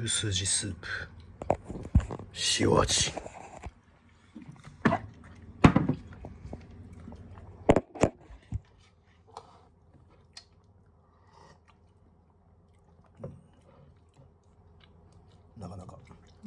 牛すじスープ塩味。なかなか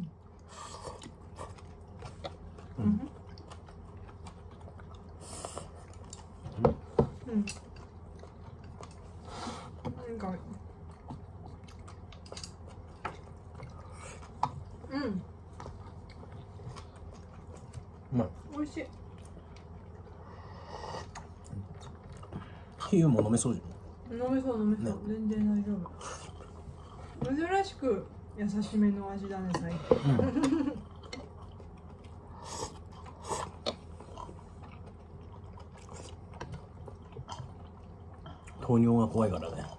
うまい。 美味しい。 比喩も飲めそうじ飲めそう、ね、全然大丈夫。珍しく優しめの味だね、最近。 糖尿が怖いからね。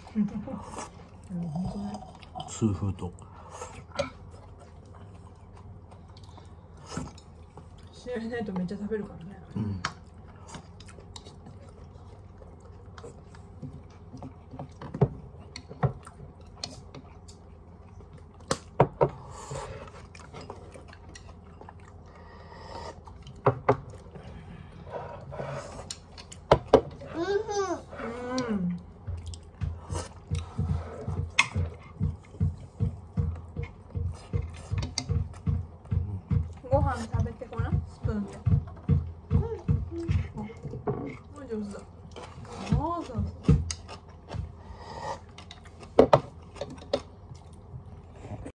本当ね。 痛風と。 試合ないとめっちゃ食べるからね。ご飯食べてごらん、スプーンで。もう上手だ。